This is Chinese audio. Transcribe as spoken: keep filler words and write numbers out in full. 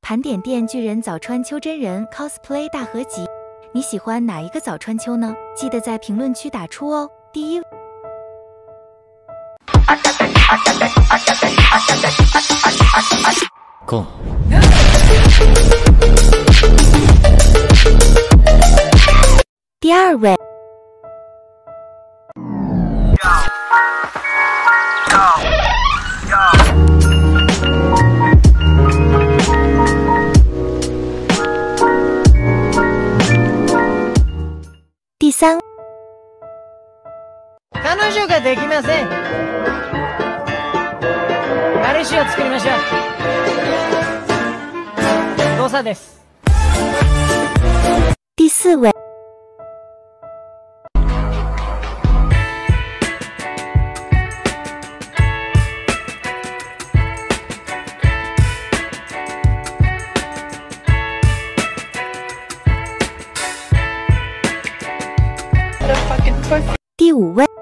盘点电锯人早川秋真人 cosplay 大合集，你喜欢哪一个早川秋呢？记得在评论区打出哦。第一， 攻。 第二位。 第三， 彼女ができません。彼氏を作りましょう。誤差です。 第四位。 第五位。